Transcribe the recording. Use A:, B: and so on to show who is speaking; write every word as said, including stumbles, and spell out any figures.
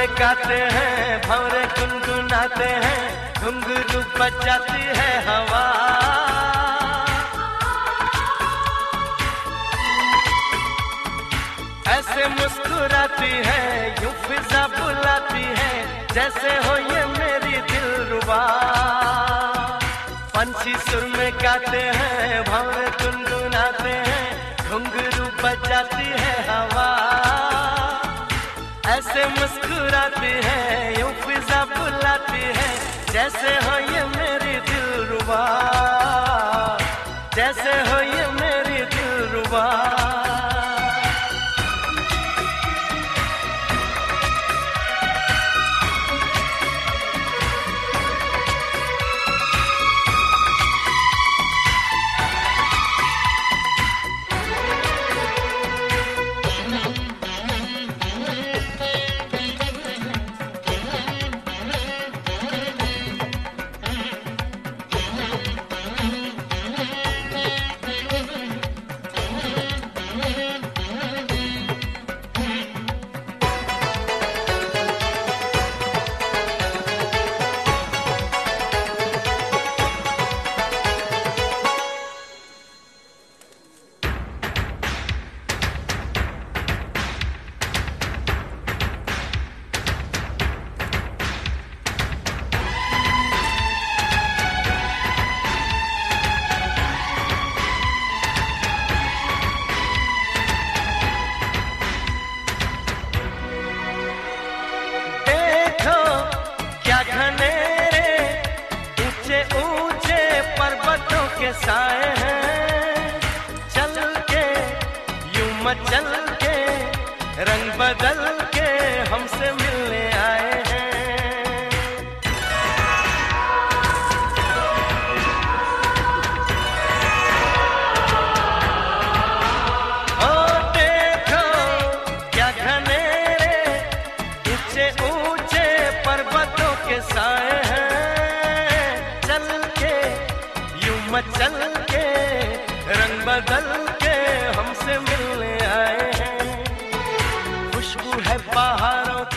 A: में गाते हैं, भंवरे गुनगुनाते हैं, घुंघरू बजाती है हवा। ऐसे मुस्कुराती है, यूं फिजा बुलाती है, जैसे हो ये मेरी दिलरुबा। पंछी सुर में गाते हैं, भंवरे गुनगुनाते हैं, घुंघरू बजाती है हवा। ऐसे मुस्कुराती है, यूं फिजा बुलाती है, जैसे हो ये मेरी दिलरुबा, जैसे हो ये मेरी दिलरुबा। साए हैं चल के, यूं मचल के, रंग बदल के हमसे मिलने आए हैं। ओ देखो क्या घनेरे ऊंचे ऊंचे पर्वतों के साए हैं, चल के यूं मचल के, रंग बदल के हमसे मिलने आए हैं। खुशबू है पहाड़ों